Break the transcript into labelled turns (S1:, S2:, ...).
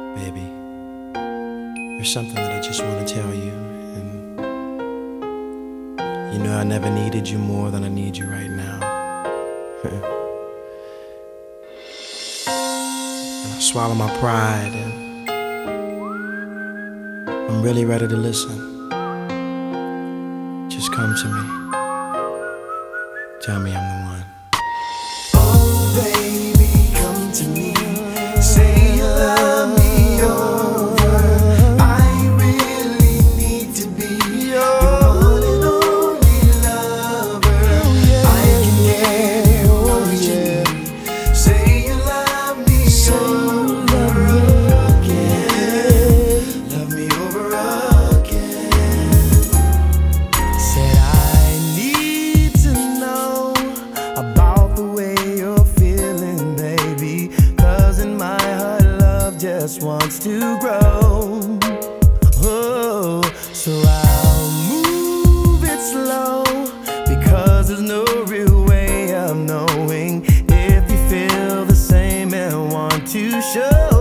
S1: Baby, there's something that I just want to tell you, and you know I never needed you more than I need you right now. And I swallow my pride, and I'm really ready to listen. Just come to me. Tell me I'm the one.
S2: Oh baby, come to me. Say you love me over. I really need to be your one and only lover. I can get what you need. Say you love me over again. Love me over again. Said I need to know about the way you're feeling, baby, 'cause in my heart love just wants to grow. Oh, so I'll move it slow, because there's no real way of knowing if you feel the same and want to show.